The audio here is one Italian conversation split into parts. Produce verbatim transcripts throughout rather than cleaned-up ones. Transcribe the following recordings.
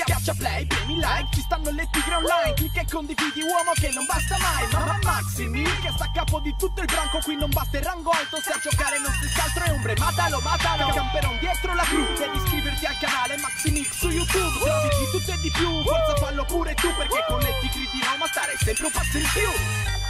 Schiaccia play, premi like, ci stanno le tigre online. Clicca e condividi, uomo, che non basta mai. Mamma Maximil che sta a capo di tutto il branco. Qui non basta il rango alto, se a giocare non si scaltro è ombre. Matalo, matalo, camperon dietro la cru. Devi iscriverti al canale Maximil su YouTube. Trovi di tutto e di più, forza fallo pure tu, perché con le tigre di Roma stare sempre un passo in più.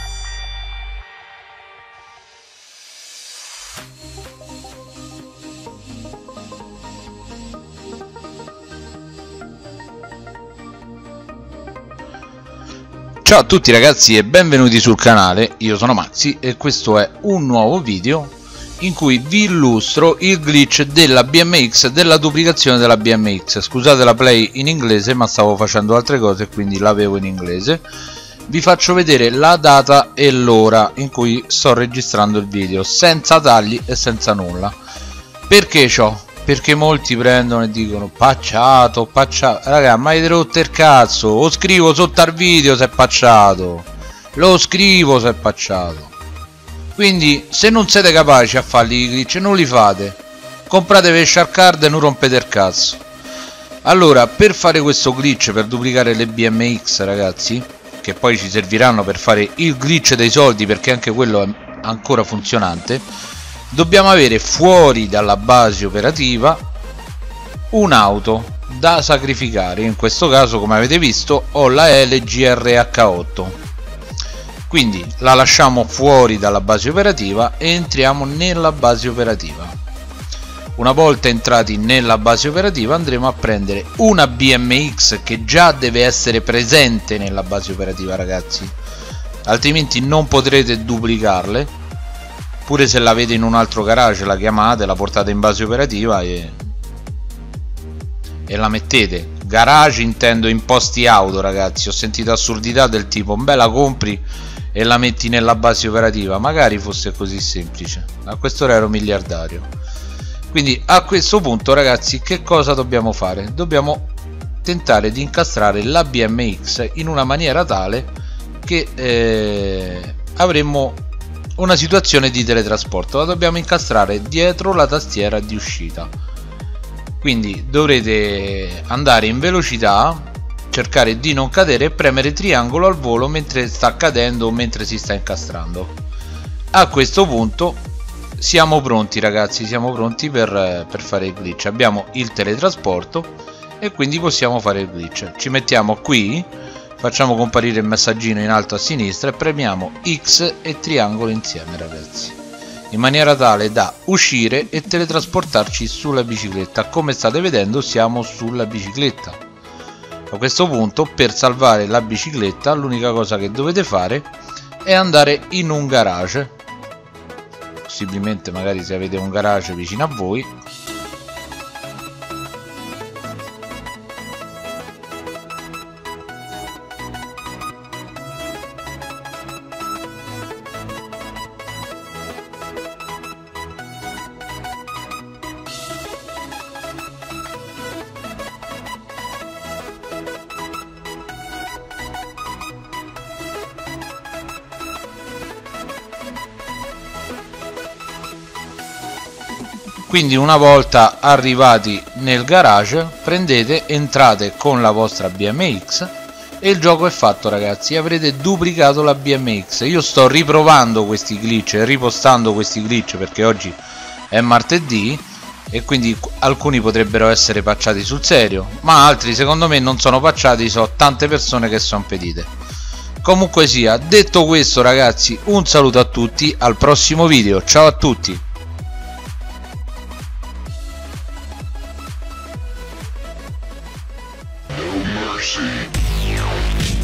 Ciao a tutti ragazzi e benvenuti sul canale, io sono Maxi e questo è un nuovo video in cui vi illustro il glitch della B M X, della duplicazione della B M X. Scusate la play in inglese, ma stavo facendo altre cose e quindi l'avevo in inglese. Vi faccio vedere la data e l'ora in cui sto registrando il video, senza tagli e senza nulla. Perché ciò? Perché molti prendono e dicono pacciato, pacciato. Raga, ma avete rotto il cazzo, lo scrivo sotto al video se è pacciato, lo scrivo se è pacciato. Quindi se non siete capaci a farli i glitch non li fate, compratevi shark card e non rompete il cazzo. Allora, per fare questo glitch, per duplicare le B M X ragazzi, che poi ci serviranno per fare il glitch dei soldi, perché anche quello è ancora funzionante, dobbiamo avere fuori dalla base operativa un'auto da sacrificare. In questo caso, come avete visto, ho la L G R H otto, quindi la lasciamo fuori dalla base operativa e entriamo nella base operativa. Una volta entrati nella base operativa andremo a prendere una B M X che già deve essere presente nella base operativa ragazzi, altrimenti non potrete duplicarle. Pure se l'avete in un altro garage, la chiamate, la portate in base operativa e, e la mettete. Garage intendo in posti auto ragazzi, ho sentito assurdità del tipo beh, la compri e la metti nella base operativa. Magari fosse così semplice, a quest'ora ero miliardario. Quindi a questo punto ragazzi che cosa dobbiamo fare? Dobbiamo tentare di incastrare la B M X in una maniera tale che eh, avremmo una situazione di teletrasporto. La dobbiamo incastrare dietro la tastiera di uscita, quindi dovrete andare in velocità, cercare di non cadere e premere triangolo al volo mentre sta cadendo o mentre si sta incastrando. A questo punto siamo pronti ragazzi, siamo pronti per, per fare il glitch. Abbiamo il teletrasporto e quindi possiamo fare il glitch. Ci mettiamo qui, facciamo comparire il messaggino in alto a sinistra e premiamo X e triangolo insieme ragazzi, in maniera tale da uscire e teletrasportarci sulla bicicletta. Come state vedendo siamo sulla bicicletta. A questo punto, per salvare la bicicletta, l'unica cosa che dovete fare è andare in un garage, possibilmente magari se avete un garage vicino a voi. Quindi una volta arrivati nel garage prendete, entrate con la vostra B M X e il gioco è fatto ragazzi, avrete duplicato la B M X. Io sto riprovando questi glitch e ripostando questi glitch perché oggi è martedì e quindi alcuni potrebbero essere patchati sul serio, ma altri secondo me non sono patchati, so tante persone che sono pedite. Comunque sia, detto questo ragazzi, un saluto a tutti, al prossimo video, ciao a tutti. Mercy.